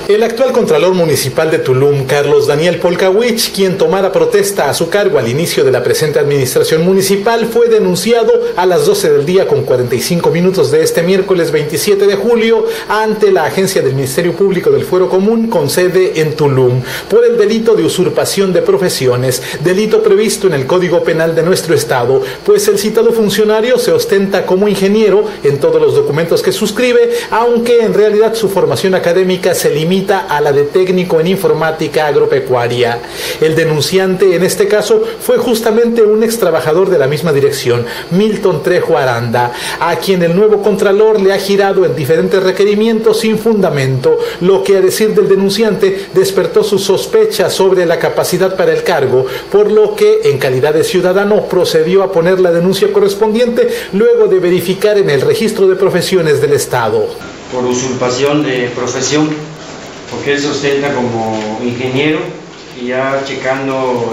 El actual Contralor Municipal de Tulum, Carlos Daniel Polkawich, quien tomara protesta a su cargo al inicio de la presente administración municipal, fue denunciado a las 12 del día con 45 minutos de este miércoles 27 de julio ante la agencia del Ministerio Público del Fuero Común con sede en Tulum por el delito de usurpación de profesiones, delito previsto en el Código Penal de nuestro estado, pues el citado funcionario se ostenta como ingeniero en todos los documentos que suscribe, aunque en realidad su formación académica se limita a la de técnico en informática agropecuaria. El denunciante en este caso fue justamente un ex trabajador de la misma dirección, Milton Trejo Aranda, a quien el nuevo Contralor le ha girado en diferentes requerimientos sin fundamento, lo que a decir del denunciante despertó sus sospechas sobre la capacidad para el cargo, por lo que en calidad de ciudadano procedió a poner la denuncia correspondiente luego de verificar en el registro de profesiones del estado. Por usurpación de profesión, porque él se ostenta como ingeniero y ya checando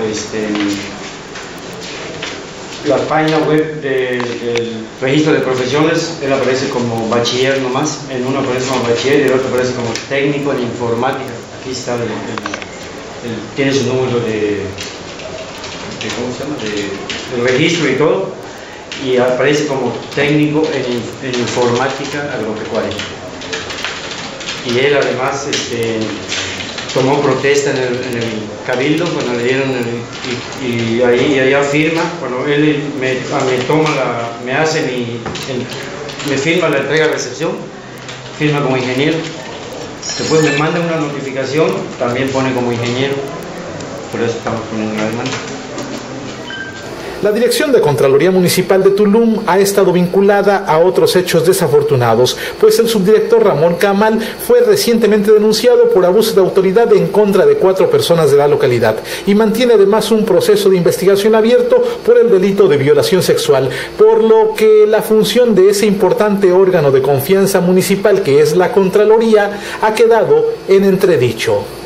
la página web del registro de profesiones, él aparece como bachiller nomás, en uno aparece como bachiller y el otro aparece como técnico en informática. Aquí está, tiene su número ¿cómo se llama? De registro y todo, y aparece como técnico en informática agropecuaria. Y él además tomó protesta en el cabildo cuando le dieron y allá firma, cuando él me firma la entrega-recepción, firma como ingeniero. Después me manda una notificación, también pone como ingeniero, por eso estamos poniendo la demanda. La Dirección de Contraloría Municipal de Tulum ha estado vinculada a otros hechos desafortunados, pues el subdirector Ramón Camal fue recientemente denunciado por abuso de autoridad en contra de 4 personas de la localidad y mantiene además un proceso de investigación abierto por el delito de violación sexual, por lo que la función de ese importante órgano de confianza municipal que es la Contraloría ha quedado en entredicho.